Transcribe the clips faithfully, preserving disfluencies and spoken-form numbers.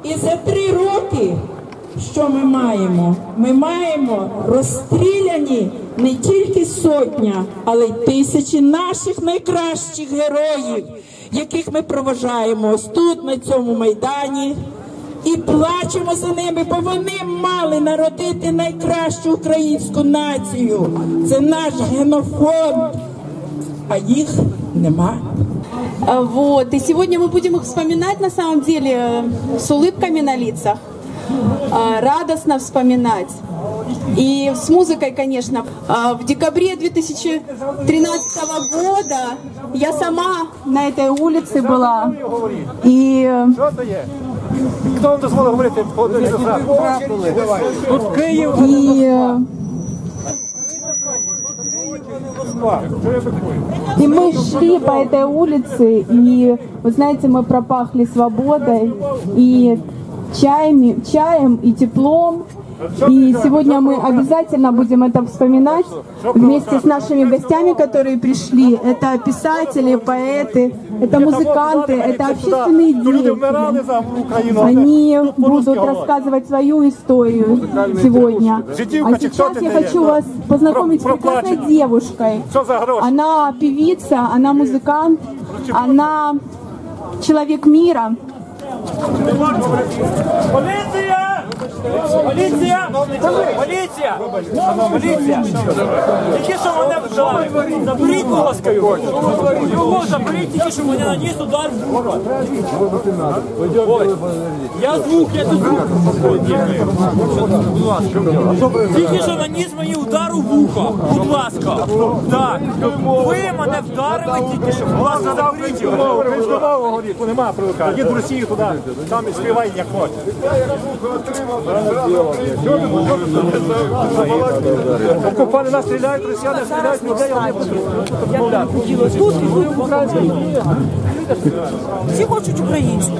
І за три роки, що ми маємо? Ми маємо розстріляні не тільки сотня, але й тисячі наших найкращих героїв, яких ми проважаємо ось тут, на цьому Майдані, і плачемо за ними, бо вони мали народити найкращу українську націю. Це наш генофонд, а їх нема. Вот. И сегодня мы будем их вспоминать, на самом деле, с улыбками на лицах, радостно вспоминать. И с музыкой, конечно. В декабре две тысячи тринадцатого года я сама на этой улице была. И... Хто вам дозволив говорити по один раз? Тут Київ. И... И мы шли по этой улице, и, вы знаете, мы пропахли свободой, и чаями, чаем, и теплом. И сегодня мы обязательно будем это вспоминать вместе с нашими гостями, которые пришли. Это писатели, поэты, это музыканты, это общественные деятели. Они будут рассказывать свою историю сегодня. А сейчас я хочу вас познакомить с прекрасной девушкой. Она певица, она музыкант, она человек мира. Поліція! Поліція! Поліція! Тільки що мене вжали! Заберіть, будь ласка, його! Його заберіть, тільки що мене наніс удар в вухо! Я звук, я тут звук! Тільки що наніс мені удар у вухо! Будь ласка! Так! Ви мене вдарили тільки що! Будь ласка, заберіть його! Українську мову говоріть, немає привикати! Їдь в Росію туди, там і співай як хочеш! Окупанти нас стріляють, росіяни стріляють, людей вони будуть тут і тут українською. Всі хочуть українську.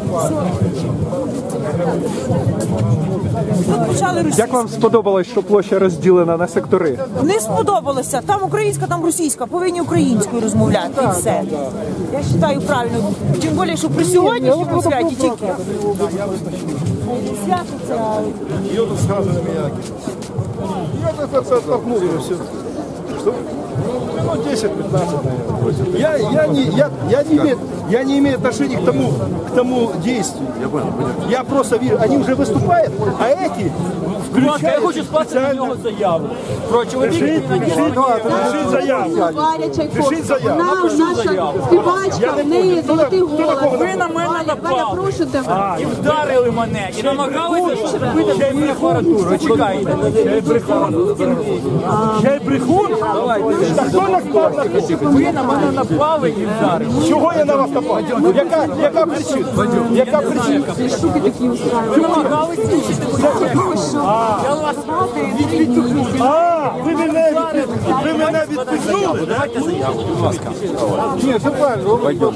Як вам сподобалось, що площа розділена на сектори? Не сподобалося. Там українська, там російська. Повинні українською розмовляти і все. Я вважаю правильно. Тим більше, що при сьогоднішньому святі тільки. Свято це. Ее тут сразу на меня. Я тут оттолкнул и все. Что? Ну, десять-пятнадцать, наверное. Я, я, не, я, я, не имею, я не имею отношения к тому, к тому действию. Я понял, я просто вижу, они уже выступают, а эти включают. Я хочу скласти на нього заяву. Про чоловіка, Пишіть заяву. Пишіть заяву. Наша співачка, в неї золотий голос. ви на мене напали. І вдарили мене. І намагалися, щоб вбити мою апаратуру. Чекайте. Я й брехун? Так хто напав на кого? Ви на мене напали і вдарили. Чого я на вас напав? Яка, яка причина? Яка причина? Ви намагалися я вас А, ви мене, ви мене відписнули? Давайте заяву, будь ласка. Ні, все правильно. Пойдем.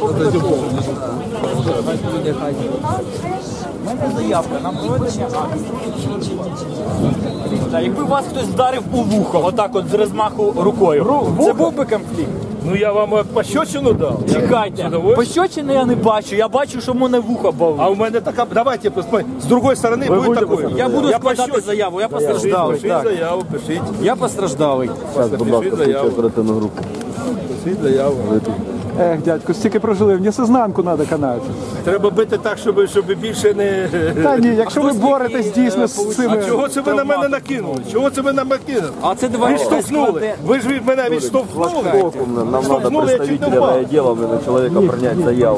У мене заявка на проведення акції. Якби вас хтось вдарив у вухо, отак от з розмаху рукою, це був би конфлікт? Ну я вам пощечину дав. Чекайте, пощечини я не бачу, я бачу, що в мене вухо болить. А у мене така, давайте, з другої сторони буде такою. Я буду складати заяву, я постраждалий. Пишіть заяву, пишіть. Я постраждалий. Пишіть заяву. Пишіть заяву. Ех, дядько, стільки прожили, в несознанку треба канати. Треба бити так, щоб, щоб більше не... Та ні, якщо ви боретесь дійсно з цими... А чого це ви на мене накинули? Чого це ви на мене накинули? А це давайте Відштовхнули. Ви ж від мене відштовхнули. Нам надо представителя райотдела на человека принять заяву.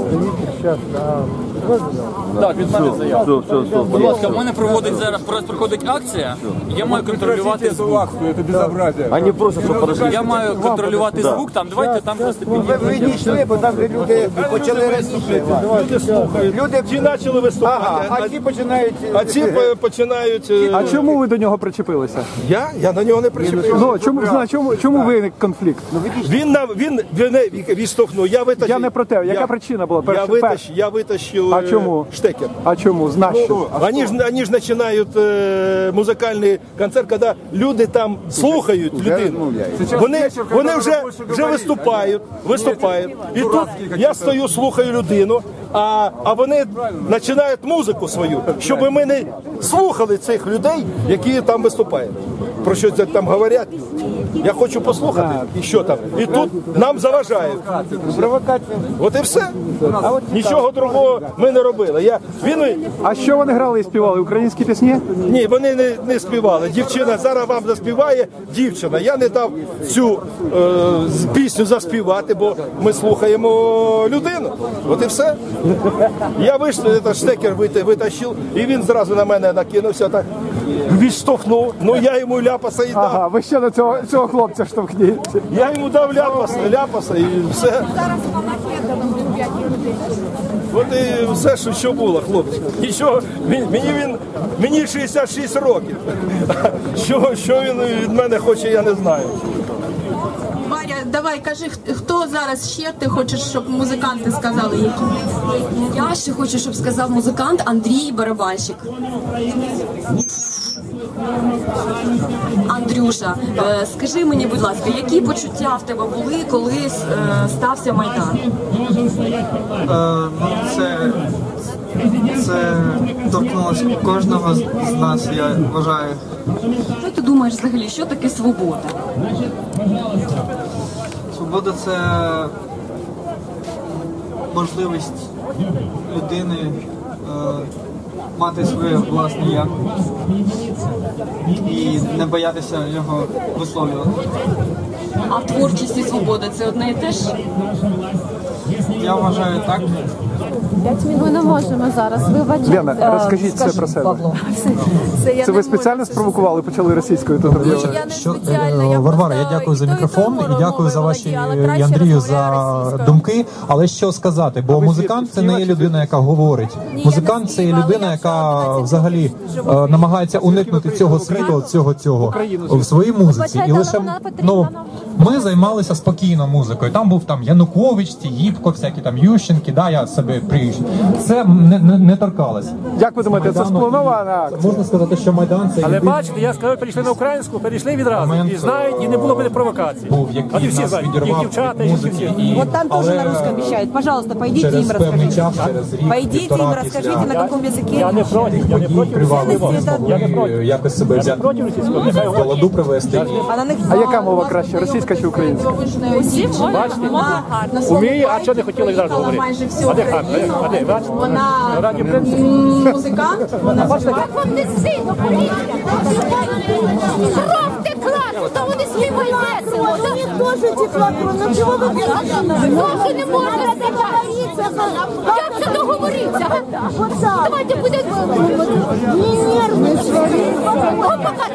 Так, від мене заяву. Все, все, все. Будь ласка, в мене проводить зараз проходить акція, я маю контролювати звук. Они просят, чтобы подошли. Я маю контролювати звук, там давайте там просто підійдемо. Ви дійшли, бо там де люди почали виступити. Люди слухають. Люди Ті почали виступати. Ага, а ті починають... А ці е, починають... е, А чому ви до нього причепилися? Я? Я на нього не причепив. Ну, чому, зна, чому, чому виник конфлікт? Він, на, він мене відштовхнув. Я витащив. Я не про те. Яка я, причина була? Я Перше, витащив, я витащив А чому? Штекер. А чому? Знаєш? Они же, они же начинают э, музикальний концерт, коли люди там слухають людину. Вони, вони вже, вже виступають, виступають. І тут я стою, слухаю людину, а, а вони починають музику свою, щоб ми не слухали цих людей, які там виступають. Про що це там говорять. Я хочу послухати, і що там. І тут нам заважають. От і все. Нічого другого ми не робили. Я, він... А що вони грали і співали? Українські пісні? Ні, вони не, не співали. Дівчина зараз вам заспіває, дівчина. Я не дав цю е, пісню заспівати, бо ми слухаємо людину. От і все. Я вийшов, цей штекер витащив, і він зразу на мене накинувся, так відштовхнув. Ну я йому ляпаса і дав. Ага, ви ще на цього, цього хлопця штовхніть. Я йому дав ляпаса, ляпаса і все. От і все, що, що було, хлопці. І що, він, мені, він, мені шістдесят шість років. Що, що він від мене хоче, я не знаю. Варя, давай, кажи, хто зараз ще ти хочеш, щоб музиканти сказали, які? Я ще хочу, щоб сказав музикант Андрій барабанщик. Андрюша, е, скажи мені, будь ласка, які почуття в тебе були, коли е, стався Майдан? Е, ну, це, це торкнулося кожного з нас, я вважаю. Що ти думаєш взагалі, що таке свобода? Свобода – це можливість людини е, мати своє власне «я» і не боятися його висловлювати. А творчість і свобода – це одне і те ж? Я вважаю так. Ми не можемо зараз, вибачте. Лена, розкажіть це про себе. Це, це ви спеціально спровокували, почали російською тут розмовляти? Я не спеціально, я Варвара, я дякую за мікрофон і дякую за ваші, і Андрію, за думки. Але що сказати, бо музикант це не є людина, яка говорить. Музикант це є людина, яка взагалі намагається уникнути цього світу, цього цього в своїй музиці. І лише ну, ми займалися спокійно музикою. Там був там Янукович, Тігіпко, всякі там Ющенки, да, я себе приїжджу. Це не, не, не торкалось. Як ви думаєте, це спланована акція? Можна сказати, що Майдан це... Але єдиний... бачите, я сказав, перейшли на українську, перейшли відразу. І знають, і не було б провокації. Був, який всі нас знають, відірвав і дівчата, від і музики. всі. І... Вот там тоже на русском вещают. Пожалуйста, пойдите через им расскажите. час, через рік, Пойдите им расскажите, на каком языке. Я не проти, я не проти. Я не проти. Якось себе взяти в ладу привести. А яка мова краще, російська чи українська? Бачите? Уміє, а чого не хотіли зараз говорити? А де хат? А де? Бачите? Вона музикант, вона бачите? Як вам не стидно, поліція? Кров текла, то вони співають весело. У них теж текла кров, ну чого ви Тоже не можна договоритися. Як це договоритися? Давайте будемо... Не нервничайте. Гопака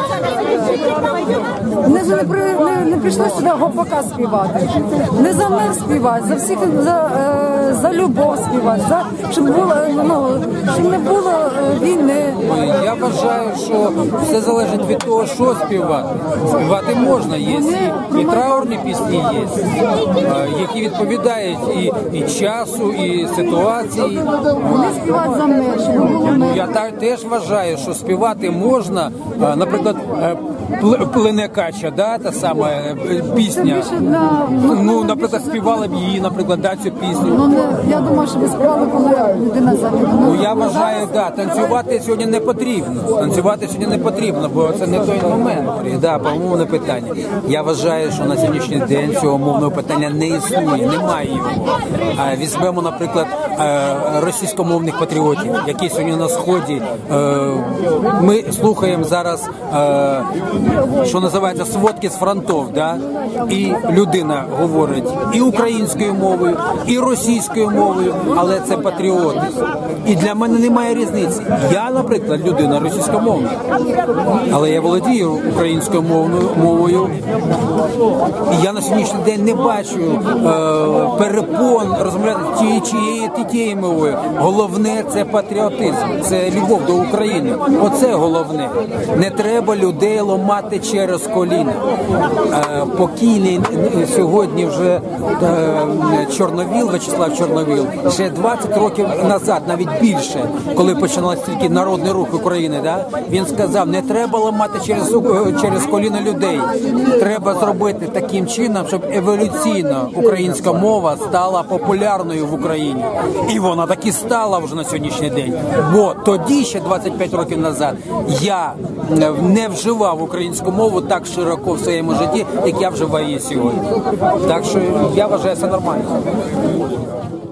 Вони ж не, при, не, не прийшли сюди гопака співати. Не за мир співати, за всіх, за, е, за любов співати, за, щоб, було, ну, щоб не було е, війни. Я вважаю, що все залежить від того, що співати. Співати можна, є і, і траурні пісні є, які відповідають і, і часу, і ситуації. Вони співають за мир, щоб було мир. Я так теж вважаю, що співати можна, наприклад, «Плине кача», да, та сама пісня. Ну, наприклад, співали б її, наприклад, да, цю пісню. Ну, не, я думаю, що ви співали, коли людина загинула. Ну, я вважаю, да, танцювати сьогодні не потрібно. Танцювати сьогодні не потрібно, бо це не той момент. Да, по-мовне питання. Я вважаю, що на сьогоднішній день цього мовного питання не існує, немає його. А візьмемо, наприклад, російськомовних патріотів, які сьогодні на Сході. Ми слухаємо зараз, що називається, сводки з фронтів, да? І людина говорить і українською мовою, і російською мовою, але це патріоти. І для мене немає різниці. Я, наприклад, людина російськомовна, але я володію українською мовою, і я на сьогоднішній день не бачу е, перепон розмовляти тією чи тією мовою. Головне – це патріотизм, це це любов до України. Оце головне. Не треба людей ламати через коліна. Е, покійний сьогодні вже е, Чорновіл, В'ячеслав Чорновіл, ще двадцять років назад, навіть більше, коли починалася тільки народний рух України, да? Він сказав, не треба ламати через, через коліна людей. Треба зробити таким чином, щоб еволюційно українська мова стала популярною в Україні. І вона так і стала вже на сьогоднішній день. Бо тоді, ще двадцять п'ять років назад, я не вживав українську мову так широко в своєму житті, як я вживаю її сьогодні. Так що я вважаю, це нормально.